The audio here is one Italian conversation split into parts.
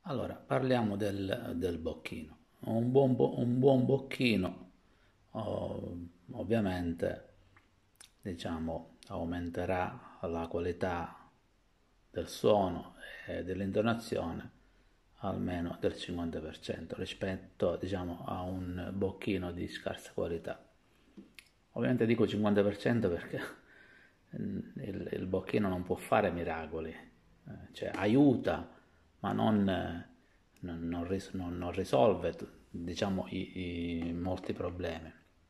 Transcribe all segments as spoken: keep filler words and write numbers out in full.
Allora, parliamo del, del bocchino. Un buon, bo- un buon bocchino, oh, ovviamente, diciamo, aumenterà la qualità del suono e dell'intonazione almeno del cinquanta per cento rispetto, diciamo, a un bocchino di scarsa qualità. Ovviamente dico cinquanta per cento perché il, il bocchino non può fare miracoli, eh, cioè aiuta, ma non, eh, non- non ris- non- non risolve, diciamo, i, i molti problemi.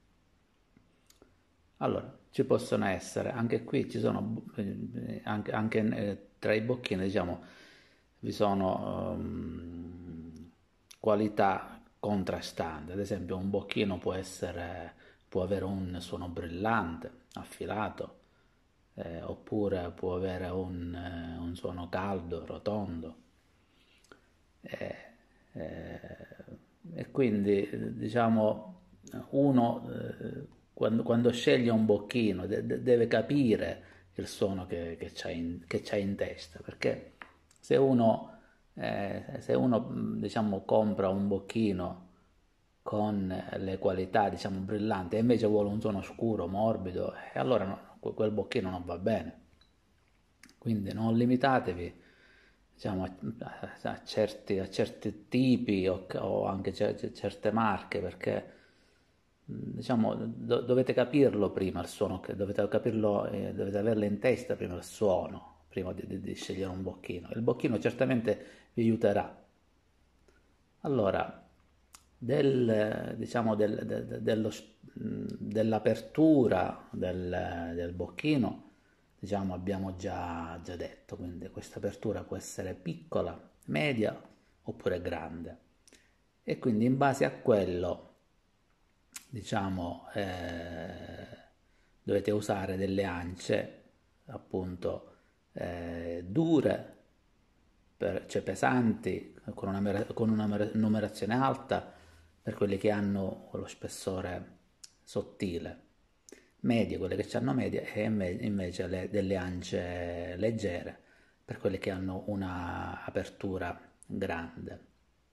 Allora, ci possono essere, anche qui ci sono, eh, anche, anche, eh, tra i bocchini, diciamo, vi sono ehm, qualità contrastanti. Ad esempio, un bocchino può essere, può avere un suono brillante, affilato, eh, oppure può avere un, eh, un suono caldo, rotondo. Eh, eh, e quindi diciamo uno eh, quando, quando sceglie un bocchino de- de- deve capire il suono che, che c'ha in, che c'ha in testa, perché se uno, eh, se uno mh, diciamo compra un bocchino con le qualità diciamo brillanti e invece vuole un suono scuro, morbido, e allora no, que- quel bocchino non va bene. Quindi non limitatevi diciamo, a, a certi, a certi tipi o, o anche cer- certe marche perché diciamo, do- dovete capirlo prima il suono, che dovete capirlo, eh, dovete averlo in testa prima il suono, prima di, di- di scegliere un bocchino. Il bocchino certamente vi aiuterà. Allora, del, diciamo, del- de- dello s- dell'apertura del, del bocchino, diciamo, abbiamo già, già detto, quindi questa apertura può essere piccola, media oppure grande. E quindi in base a quello, diciamo, eh, dovete usare delle ance, appunto, eh, dure, per- cioè pesanti, con una, con una numerazione alta per quelli che hanno lo spessore sottile, medie, quelle che hanno media, e invece le, delle ance leggere per quelle che hanno una apertura grande.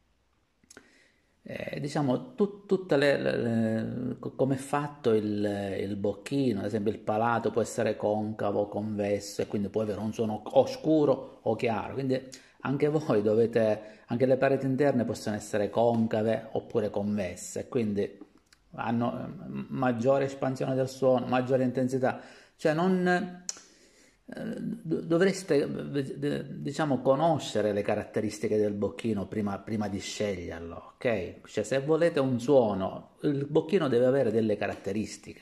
Eh, diciamo, tu- tutte le, le- le- co- come è fatto il, il bocchino, ad esempio il palato può essere concavo, convesso e quindi può avere un suono o scuro o chiaro, quindi anche voi dovete, anche le pareti interne possono essere concave oppure convesse, quindi hanno eh, maggiore espansione del suono, maggiore intensità, cioè non eh, dovreste eh, diciamo conoscere le caratteristiche del bocchino prima, prima di sceglierlo, ok? Cioè se volete un suono, il bocchino deve avere delle caratteristiche.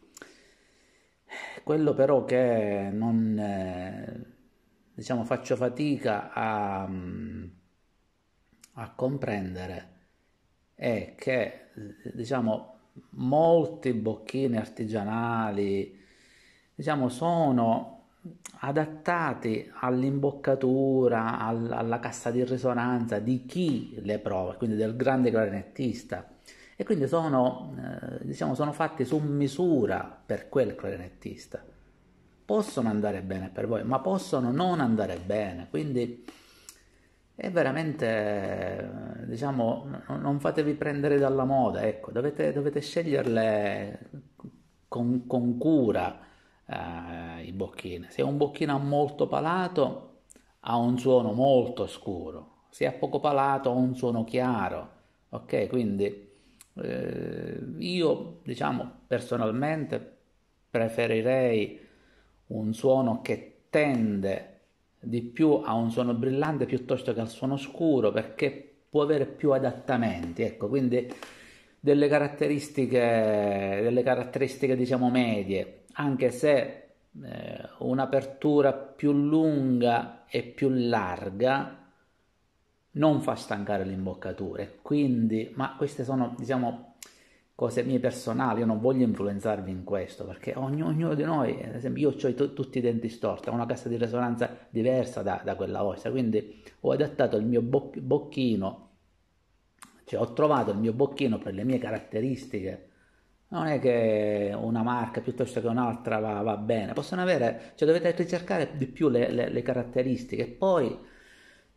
Quello però che non, eh, diciamo, faccio fatica a, mm, a comprendere è che, eh, diciamo, molti bocchini artigianali, diciamo, sono adattati all'imboccatura, al- alla cassa di risonanza di chi le prova, quindi del grande clarinettista. E quindi sono, eh, diciamo, sono fatti su misura per quel clarinettista. Possono andare bene per voi, ma possono non andare bene, quindi è veramente, eh, diciamo, non non fatevi prendere dalla moda, ecco, dovete, dovete sceglierle con, con cura eh, i bocchini. Se un bocchino molto palato ha un suono molto scuro, se ha poco palato ha un suono chiaro, ok? Quindi eh, io, diciamo, personalmente preferirei un suono che tende di più a un suono brillante piuttosto che al suono scuro perché può avere più adattamenti, ecco, quindi delle caratteristiche, delle caratteristiche diciamo medie, anche se eh, un'apertura più lunga e più larga non fa stancare l'imboccatura, e quindi, ma queste sono, diciamo, cose mie personali, io non voglio influenzarvi in questo, perché ognuno, ognuno di noi, ad esempio, io ho t- tutti i denti storti, ho una cassa di risonanza diversa da, da quella vostra, quindi ho adattato il mio boc- bocchino, cioè ho trovato il mio bocchino per le mie caratteristiche. Non è che una marca piuttosto che un'altra va, va bene, possono avere, cioè dovete ricercare di più le, le- le caratteristiche, poi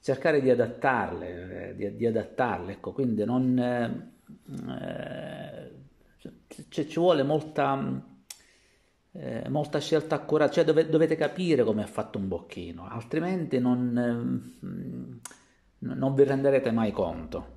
cercare di adattarle, eh, di, di adattarle, ecco, quindi non, eh, eh, ci, ci vuole molta, eh, molta scelta accurata, cioè dove- dovete capire come è fatto un bocchino, altrimenti non, eh, non vi renderete mai conto.